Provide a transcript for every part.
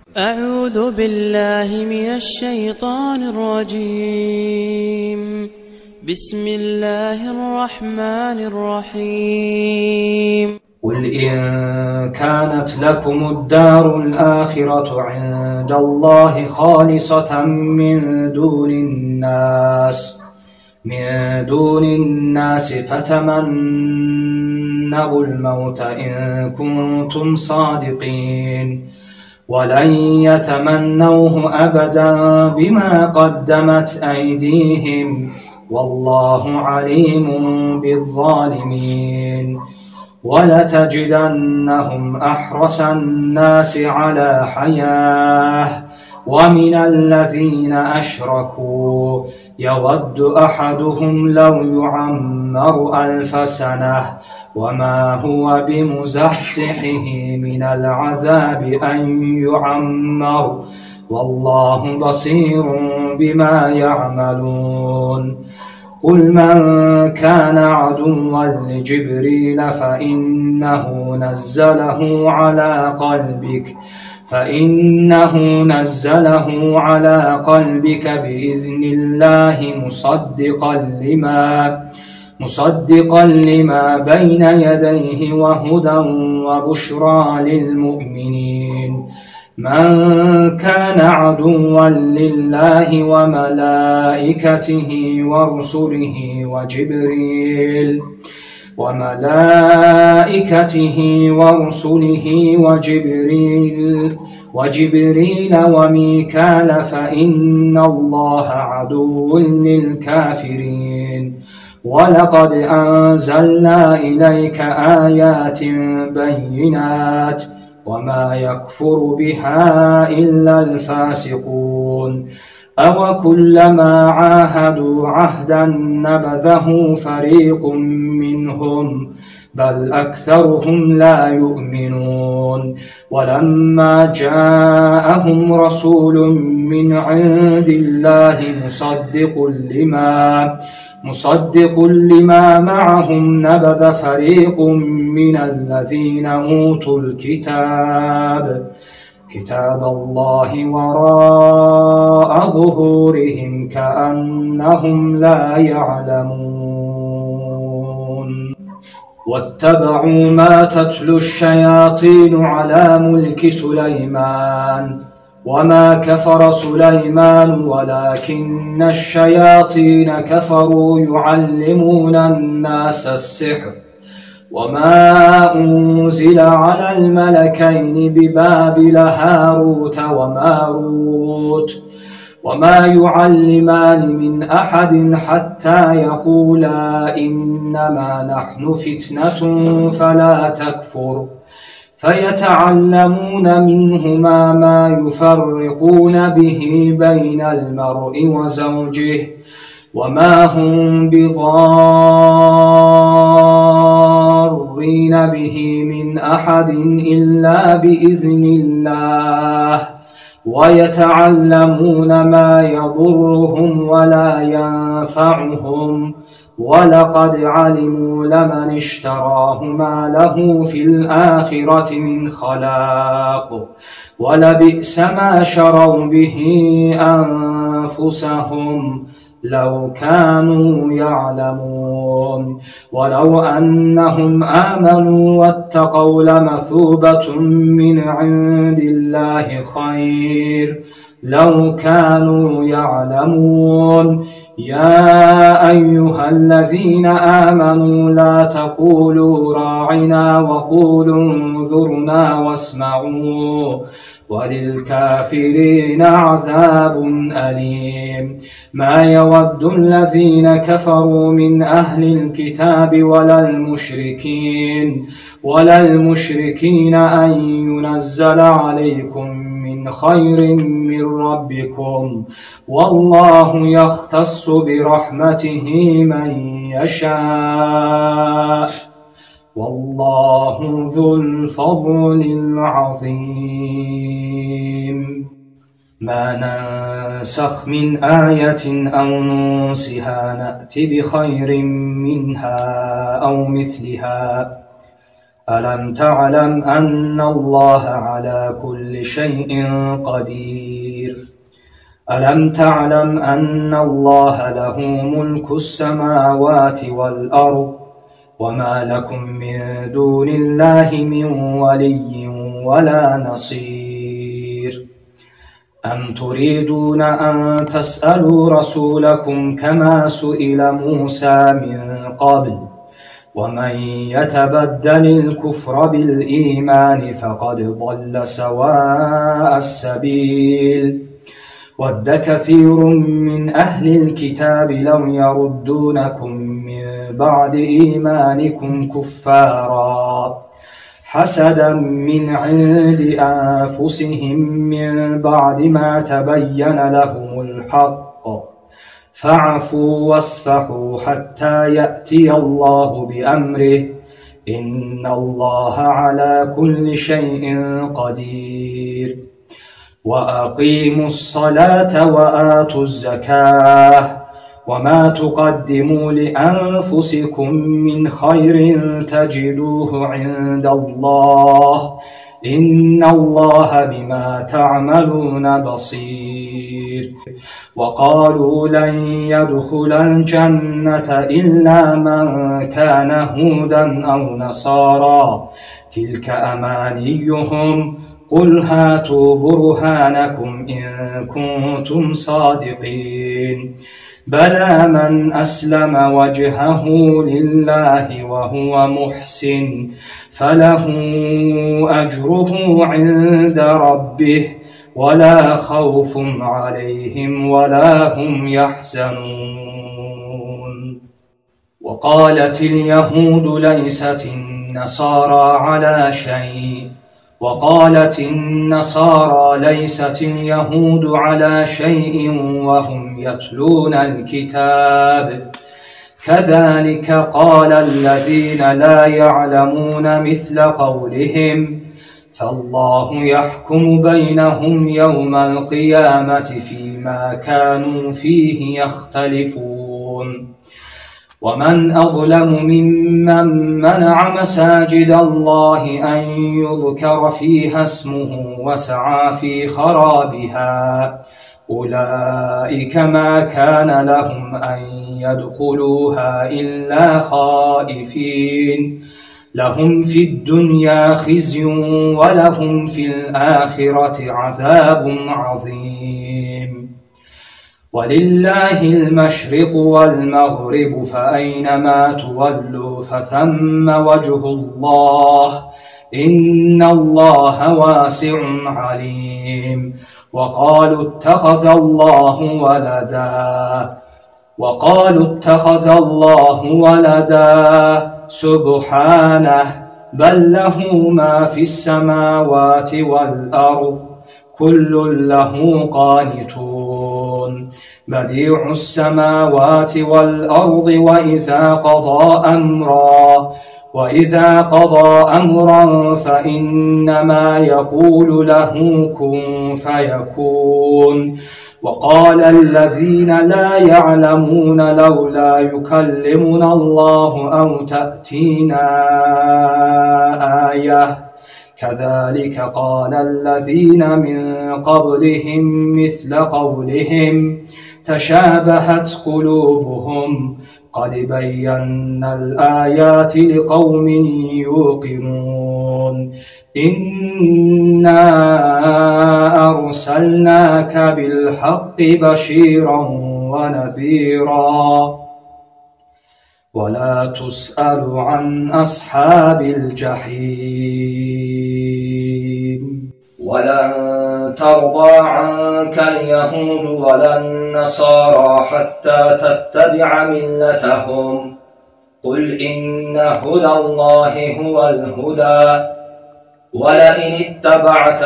أعوذ بالله من الشيطان الرجيم. بسم الله الرحمن الرحيم. قل إن كانت لكم الدار الآخرة عند الله خالصة من دون الناس فتمنوا الموت إن كنتم صادقين ولن يتمنوه أبدا بما قدمت أيديهم والله عليم بالظالمين. ولتجدنهم أحرص الناس على حياة ومن الذين أشركوا يود أحدهم لو يعمر 1000 سنة وما هو بمزحزحه من العذاب أن يعمر والله بصير بما يعملون. قل من كان عدوا لجبريل فإنه نزله على قلبك بإذن الله مصدقا لما بين يديه وهدى وبشرى للمؤمنين. من كان عدوا لله وملائكته ورسله وجبريل وميكال فإن الله عدو للكافرين. ولقد أنزلنا إليك آيات بينات وما يكفر بها إلا الفاسقون. أوكلما عاهدوا عهدا نبذه فريق منهم بل أكثرهم لا يؤمنون. ولما جاءهم رسول من عند الله مصدق لما معهم نبذ فريق من الذين أوتوا كتاب الله وراء ظهورهم كأنهم لا يعلمون. واتبعوا ما تتلو الشياطين على ملك سليمان وما كفر سليمان ولكن الشياطين كفروا يعلمون الناس السحر وما أنزل على الملكين ببابل هاروت وماروت وما يعلمان من أحد حتى يقولا إنما نحن فتنة فلا تكفر فيتعلمون منهما ما يفرقون به بين المرء وزوجه وما هم بضارين به من أحد إلا بإذن الله ويتعلمون ما يضرهم ولا ينفعهم ولقد علموا لمن اشتراه ما له في الآخرة من خلاق ولبئس ما شروا به أنفسهم لو كانوا يعلمون. ولو أنهم آمنوا واتقوا لمثوبة من عند الله خير لو كانوا يعلمون. يا أيها الذين آمنوا لا تقولوا راعنا وقولوا انظرنا واسمعوا وللكافرين عذاب أليم. ما يود الذين كفروا من أهل الكتاب ولا المشركين أن ينزل عليكم من خير من ربكم والله يختص برحمته من يشاء والله ذو الفضل العظيم. ما ننسخ من آية أو ننسها نأت بخير منها أو مثلها ألم تعلم أن الله على كل شيء قدير ألم تعلم أن الله له ملك السماوات والأرض وما لكم من دون الله من ولي ولا نصير أم تريدون أن تسألوا رسولكم كما سئل موسى من قبل ومن يتبدل الكفر بالإيمان فقد ضل سواء السبيل ود كثير من أهل الكتاب لو يردونكم من بعد إيمانكم كفارا حسدا من عند أنفسهم من بعد ما تبين لهم الحق فاعفوا واصفحوا حتى يأتي الله بأمره إن الله على كل شيء قدير وأقيموا الصلاة وآتوا الزكاة وما تقدموا لأنفسكم من خير تجدوه عند الله إن الله بما تعملون بصير وقالوا لن يدخل الجنة إلا من كان هودا أو نصارى تلك أمانيهم قل هاتوا برهانكم إن كنتم صادقين بلى من أسلم وجهه لله وهو محسن فله أجره عند ربه ولا خوف عليهم ولا هم يحزنون وقالت اليهود ليست النصارى على شيء وقالت النصارى ليست اليهود على شيء وهم يتلون الكتاب كذلك قال الذين لا يعلمون مثل قولهم فالله يحكم بينهم يوم القيامة فيما كانوا فيه يختلفون ومن أظلم ممن منع مساجد الله أن يذكر فيها اسمه وسعى في خرابها أولئك ما كان لهم أن يدخلوها إلا خائفين لهم في الدنيا خزي ولهم في الآخرة عذاب عظيم ولله المشرق والمغرب فأينما تولوا فثم وجه الله إن الله واسع عليم وقالوا اتخذ الله ولدا سبحانه بل له ما في السماوات والأرض كل له قانتون بديع السماوات والأرض وإذا قضى أمرا فإنما يقول له كن فيكون وقال الذين لا يعلمون لولا يكلمنا الله أو تأتينا آية كذلك قال الذين من قبلهم مثل قولهم تشابهت قلوبهم قد بينا الآيات لقوم يوقنون إنا أرسلناك بالحق بشيرا ونذيرا ولا تسأل عن أصحاب الجحيم ولن ترضى عنك اليهود ولا النصارى حتى تتبع ملتهم قل إن هدى الله هو الهدى ولئن اتبعت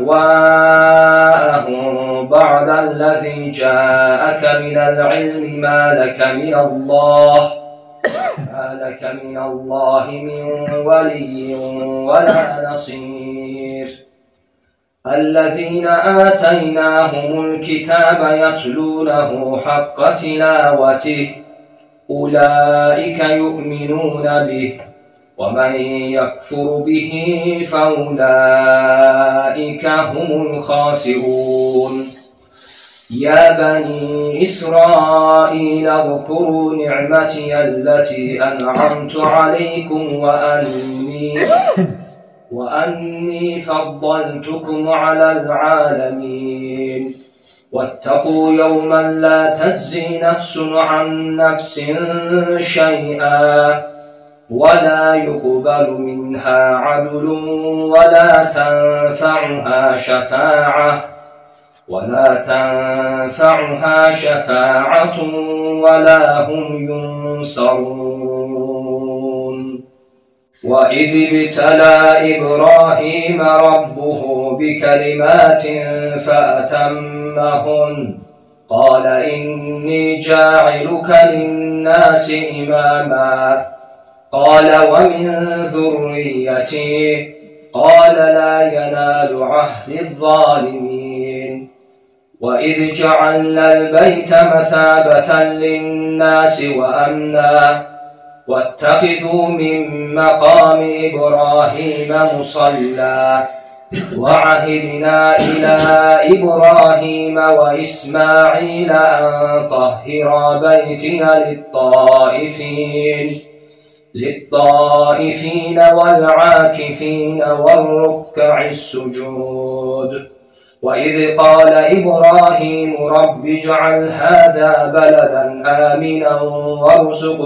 أهواءهم بعد الذي جاءك من العلم ما لك من الله من ولي ولا نصير الذين آتيناهم الكتاب يتلونه حق تلاوته أولئك يؤمنون به ومن يكفر به فأولئك هم الخاسرون. يا بني إسرائيل اذكروا نعمتي التي أنعمت عليكم وأني فضلتكم على العالمين. واتقوا يوما لا تجزي نفس عن نفس شيئا ولا يقبل منها عدل ولا تنفعها شفاعة ولا هم ينصرون. وإذ ابتلى إبراهيم ربه بكلمات فأتمهن قال إني جاعلك للناس إماما قال ومن ذريتي قال لا ينال عهد الظالمين. وإذ جعلنا البيت مثابة للناس وأمنا واتخذوا من مقام إبراهيم مصلى وعهدنا إلى إبراهيم وإسماعيل أن طهرا بيتي للطائفين والعاكفين والركع السجود. وإذ قال إبراهيم رب اجعل هذا بلدا آمنا وارزق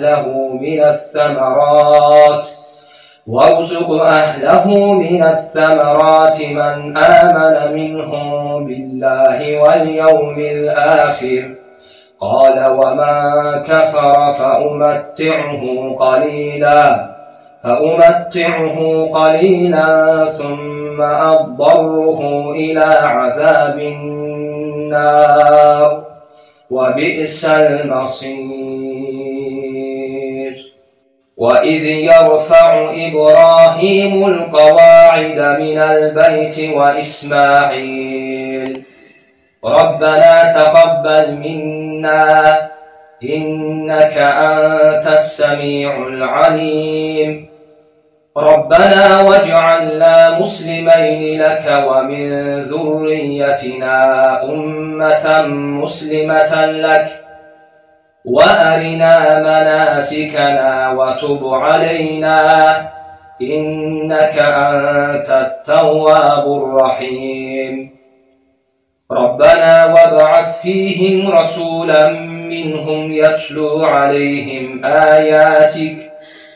أهله من الثمرات من آمن منهم بالله واليوم الآخر قال ومن كفر فأمتعه قليلا ثم أضطره إلى عذاب النار وبئس المصير. وإذ يرفع إبراهيم القواعد من البيت وإسماعيل ربنا تقبل منا إنك أنت السميع العليم ربنا واجعلنا مسلمين لك ومن ذريتنا أمة مسلمة لك وأرنا مناسكنا وتب علينا إنك أنت التواب الرحيم. ربنا وابعث فيهم رسولا منهم يتلو عليهم آياتك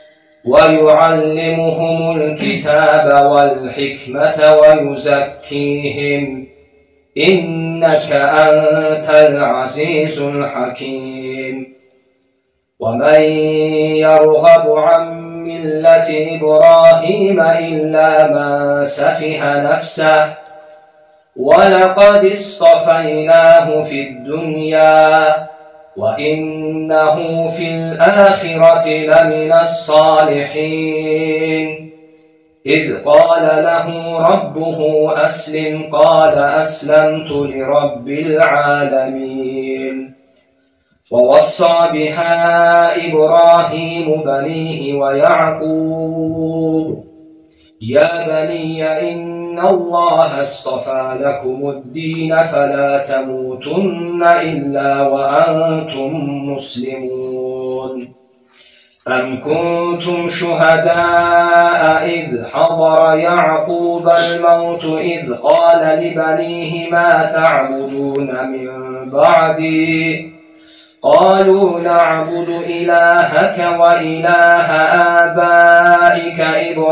ويعلمهم الكتاب والحكمة ويزكيهم إنك أنت العزيز الحكيم. ومن يرغب عن ملة إبراهيم إلا من سفه نفسه ولقد اصطفيناه في الدنيا وإنه في الآخرة لمن الصالحين. إذ قال له ربه أسلم قال أسلمت لرب العالمين. ووصى بها إبراهيم بنيه ويعقوب يا بني إن الله اصطفى لكم الدين فلا تموتن إلا وأنتم مسلمون. أم كنتم شهداء إذ حضر يعقوب الموت إذ قال لبنيه ما تعبدون من بعدي قالوا نعبد إلهك وإله آبائك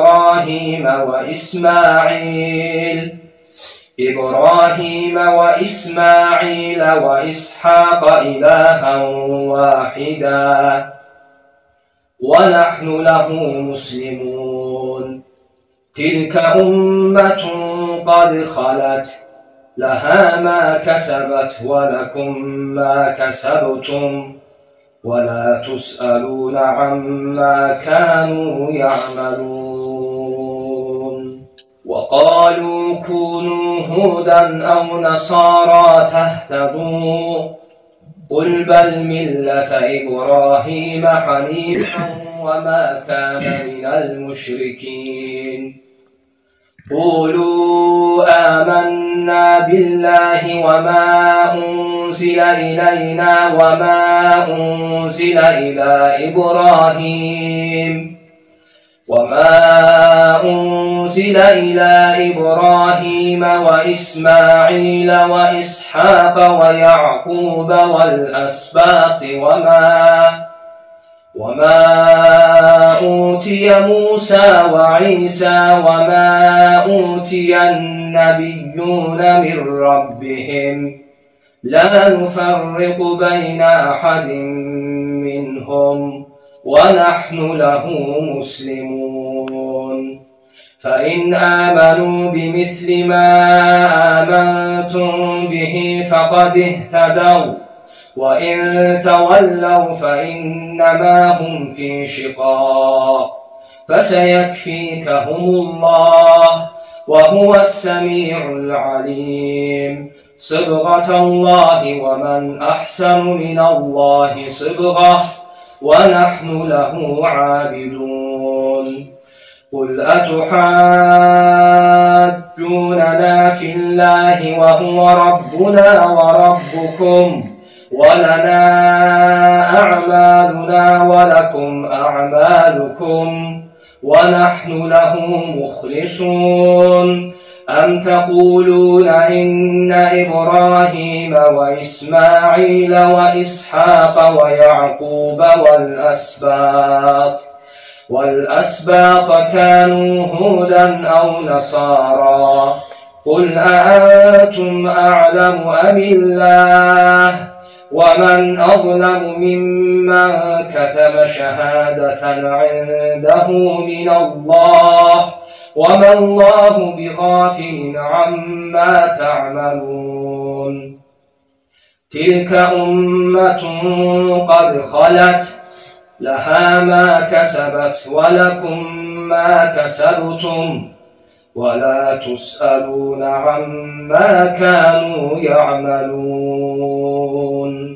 إبراهيم وإسماعيل وإسحاق إلها واحدا ونحن له مسلمون. تلك أمة قد خلت لها ما كسبت ولكم ما كسبتم ولا تسألون عما كانوا يعملون. وقالوا كونوا هودا أو نصارى تهتدوا قل بل ملة إبراهيم حنيفا وما كان من المشركين قولوا آمنا بالله وما أنزل إلينا وما أنزل إلى إبراهيم وإسماعيل وإسحاق ويعقوب والأسباط وما أوتي موسى وعيسى وما أوتي النبيون من ربهم لا نفرق بين أحد منهم ونحن له مسلمون فإن آمنوا بمثل ما آمنتم به فقد اهتدوا وإن تولوا فإنما هم في شقاق فسيكفيكهم الله وهو السميع العليم صبغة الله ومن أحسن من الله صبغة ونحن له عابدون قل أتحاجوننا في الله وهو ربنا وربكم ولنا أعمالنا ولكم أعمالكم ونحن له مخلصون أم تقولون إن إبراهيم وإسماعيل وإسحاق ويعقوب والأسباط كانوا هودا أو نصارى قل أأنتم أعلم أم الله ومن أظلم ممن كتم شهادة عنده من الله وما الله بغافل عما تعملون تلك أمة قد خلت لها ما كسبت ولكم ما كسبتم ولا تسألون عما كانوا يعملون